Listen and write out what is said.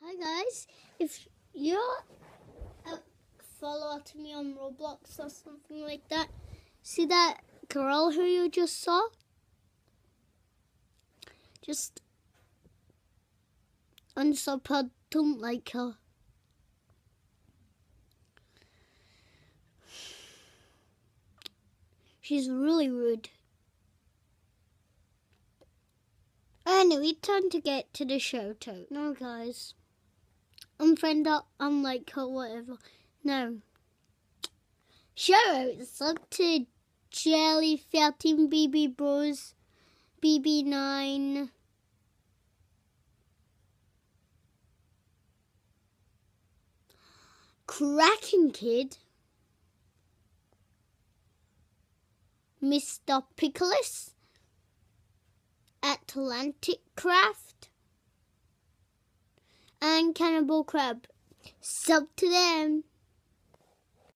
Hi guys, if you're a follower to me on Roblox or something like that, see that girl who you just saw? Just unsub her, don't like her. She's really rude. Anyway, time to get to the shout out. No guys, unfriend her, unlike her, whatever. No. Shout outs up to Jelly 13, BB Bros, BB9, Kraken Kid, Mr. Pickles, Atlantic Craft, and Cannibal Crab. Sub to them.